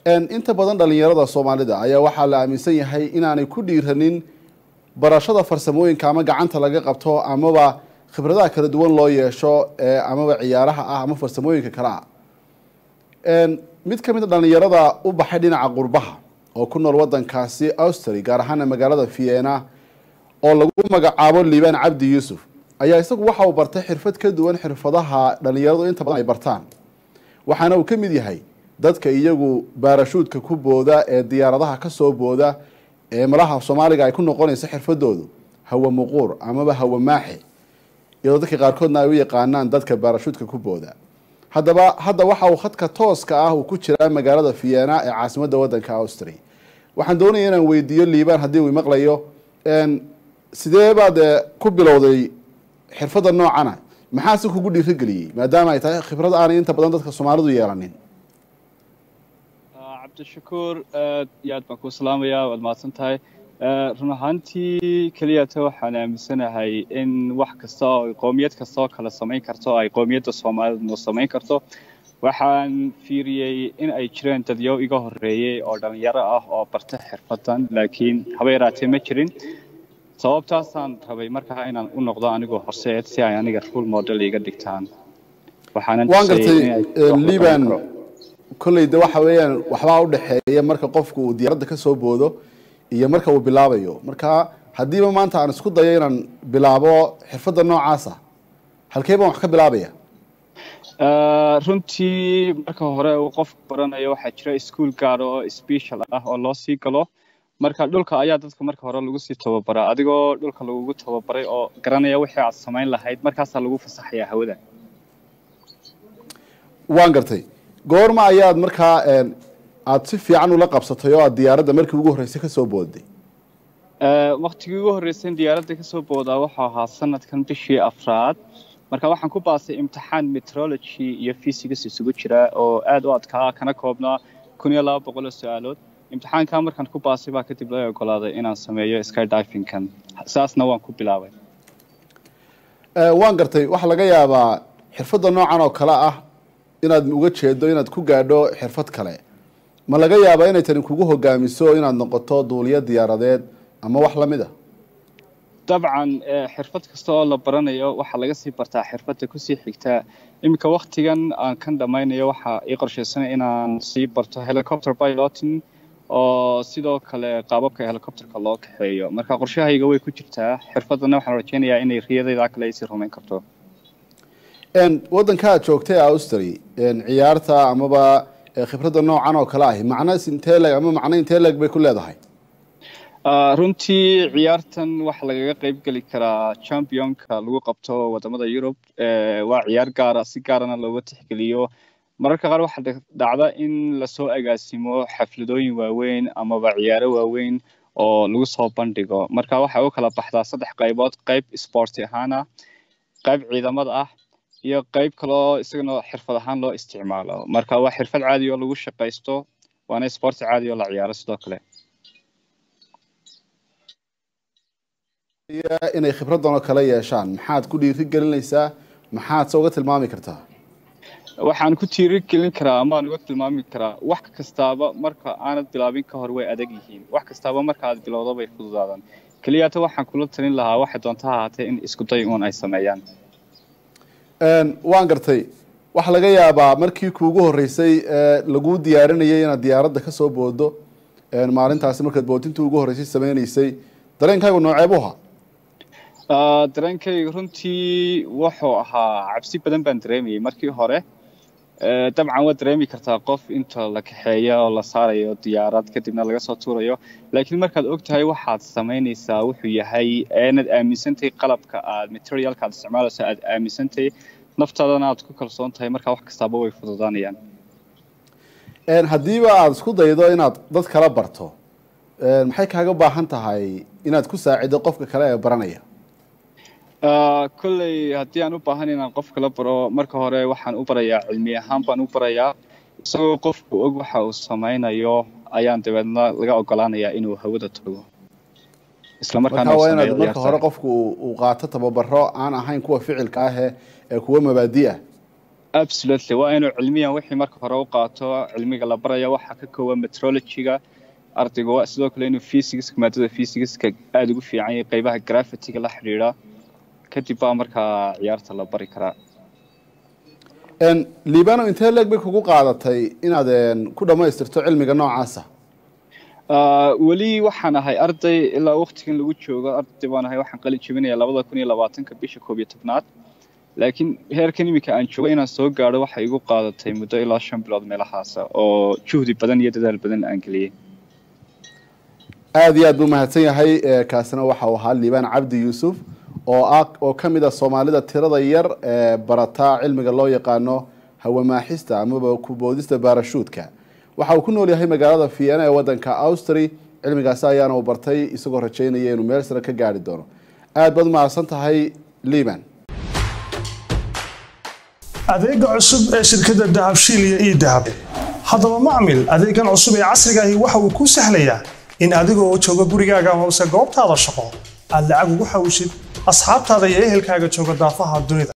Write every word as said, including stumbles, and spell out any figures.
een inta badan dhalinyarada Soomaalida ayaa waxa la aaminsan yahay inaanay ku dhiiranin barashada farsamooyinka ama gacanta laga qabto amaba khibradaha kala duwan loo yeesho ee amaba ciyaaraha ah ama farsamooyinka kala ah een mid ka mid ah dhalinyarada u baxay dhinaca qurbaha oo ku nool wadankaasi Austria gaar ahaan magaalada Vienna oo lagu magacaabo Liibaan Cabdi Yuusuf ayaa isagu waxa uu bartay xirfad ka duwan xirfadaha dhalinyaradu inta badan ay bartaan waxaana uu ka mid yahay dadka iyagu baarashuudka ku booda ee diyaaradaha ka soo booda ee malaha Soomaaliga ay ku noqonayso xirfadoodu hawa muquur amaba hawa maaxi iyo dadka qaarkoodna ay u yaqaanaan dadka baarashuudka ku booda haddaba hadda waxa uu khadka tooska ah uu ku jira magaalada Vienna ee caasimadda wadanka Austria waxaan doonayaa inaan weydiiyo Liibaan haddii uu maqlayo een sidee baad ku bilowday xirfadda noocan ah maxaa si kugu dhiirigeliyay maadaama ay tahay khibrad aan inta badan dadka Soomaalidu yeelanin Abdishakuur yaad baan ku salaamayaa wad maadsantahay run ahaantii kaliya ta waxaan aaminsanahay in wax kasta oo qoomiyad kasta oo kala samayn karto ay qoomiyadda Soomaalidu noo samayn karto waxaan fiiriyay in ay jireen dadyo iga horeeyay oo dhalinyaro ah oo barta xirfadan laakiin haba yaraatee ma jirin sababtaasaan rabay markaa inaan u noqdo anigoo horseed si ay aniga role model iga dhigtaan waxaan waan gartay Liibaan kollayda waxa weeyaan waxba u dhaxeeya marka qofku uu diyaaradda ka soo boodo iyo marka uu bilaabayo marka hadiiba maanta aan isku dayo inaan bilaabo xirfadda noocaas ah halkee baan wax ka bilaabaya runtii marka hore uu qofku baranayo waxaa jira iskuul gaar oo special ah oo loo sii galo marka dhulka ayaa dadka marka hore lagu sii tababaraa adigoo dhulka lagu tababaray oo garanaya wixii aad samayn lahayd markaas lagu fasaxayaa hawada waan gartay goorma ayaad markaa een aad si fiican ula qabsatay oo aad diyaaradda markii ugu horeysay ka soo booday ee waqtigii ugu horeysay diyaaradda ka soo boodaa waxa ahaa sanadkan bishii afraad marka waxaan ku baasay imtixaan meteorology iyo physics isugu jira oo aad u adkaa kana koobnaa kun iyo laba boqol su'aalood imtixaanka markaan ku baasay baa kadib la ogolaaday inaan sameeyo skydiving kan saasna waan ku bilaabay ee waan gartay waxa laga yaabaa xirfadda noocan oo kala ah inaad uga jeedo inaad ku gaadho xirfad kale ma laga yaabaa inay tani kugu hogaamiso inaad noqoto duuliye diyaaradeed ama wax la mid ah dabcan xirfad kasta oo la baranayo waxa laga sii bartaa xirfadda ku sii xigta imika waqtigan aan kan dhamaynayo waxa ii qorshaysan inaan sii barto helicopter piloting oo sidoo kale qaababka helicopterka loo kaxeeyo marka qorshahayga way ku jirtaa xirfadana waxaan rajaynayaa inay riyadayda kale ay sii rumayn karto een wadanka joogtay Austria een ciyaarta amaba khibradda noocan oo kala ah macna intee lag ama macna intee lag bay ku leedahay runtii ciyaartan waxa laga qayb gali karaa championka lagu qabto wadamada Europe waa ciyaar gaar ah si gaarana looga tixgeliyo mararka qaar waxa dhacda in la soo agaasimo xafladooyin waaweyn ama ciyaaro waaweyn oo lagu soo bandhigo marka waxa uu kala baxdaa saddex qaybood qayb sport ahaan ah qayb ciidamada ah iyo qayb kale oo isagana xirfad ahaan loo isticmaalo marka waa xirfad caadi oo lagu shaqeysto waana sport caadi oo la ciyaaro sidoo kale inay khibraddan kala yeeshaan maxaad ku dhiiri gelinaysaa maxaad soo uga tilmaami kartaa waxaan ku dhiiri gelin karaa ama aan uga tilmaami karaa wax kastaaba marka aanad bilaabin ka hor way adag yihiin wax kastaaba marka aad bilowdo bay fududaadaan kaliya ta waxaan kula talin lahaa waxa doonta ahaatee in isku day uun ay sameeyaan een waan gartay waxa laga yaabaa markii kuugu horeysay ee lagu diyaarinayay inaad diyaaradda ka soo boodo een maalintaasi markaad boodinta ugu horeysay sameeynay dareenkaagu nooceeb u ahaa ah dareenkaygu runtii wuxuu ahaa cabsi badan baan dareemayay markii hore ee dabcan waa dareemi kartaa qof inta la kaxeeyo oo la saarayo diyaarad kadibna laga soo tuurayo laakiin markaad ogtahay waxaad sameynaysaa wuxuu yahay aanad aaminsantay qalabka aad materialka aad isticmaalayso aad aaminsantay naftaadana aad ku kalsoon tahay marka wax kastaaba way fududaanayaan een hadiiba aad isku daydo inaad dad kala barto een maxay kaaga baahan tahay inaad ku saacido qofka kale ee baranaya ah kulay hadii aan u baahan inaan qof kala baro marka hore waxaan u barayaa cilmi ahaan baan u barayaa isagoo qofku og waxa uu sameynayo ayaan dabeedna laga ogolaanayaa inuu hawada tago isla markaana waa inaad marka hore qofku uu qaato tababaro aan ahayn kuwa ficilka ah ee kuwa mabaadi ah absolutely waa inuu cilmiyan wixii marka hore u qaato cilmiga la barayo waxa ka kooban meteorology-ga ardaygu waa sidoo kale inuu physics maadada physics-ka aad ugu fiican yahay qaybaha gravity-ga la xiriira kadib baa markaa ciyaarta la bari karaa en liibano intee leeg bay kugu qaadatay inaad ku dhamaystirto cilmiga noocaasa weli waxaan ahay arday ilaa waqtigan lagu joogo arday baan ahay waxaan qalin jebinayaa labada kun iyo labaatanka bisha koob iyo tobnaad laakiin heerkan imika aan joogo inaan soo gaadho waxay igu qaadatay muddo ilaa shan bilood meelahaasa oo juhdi badan iyo dadaal badan aan geliyey aad iyo aad buu mahadsan yahay kaasina waxa uu ahaa liibaan cabdi yuusuf oo ah oo ka mid ah Soomaalida tirada yar ee barata cilmiga loo yaqaano hawamaaxista ama ku boodista parachute-ka waxa uu ku nool yahay magaalada Vienna ee wadanka Austria cilmigaas ayaana uu bartay isagoo rajaynaya inuu meel sare ka gaari doono aad baad mahadsan tahay liibaan adeega cusub ee shirkadda Dahabshiil iyo e-Dahab haddaba macmil adeegan cusub ee casriga ah waxa uu ku sahlayaa in adigoo jooga gurigaaga ama goobtaada shaqo aad lacag ugu xawishid asxaabtaada iyo ehelkaaga jooga daafaha dunida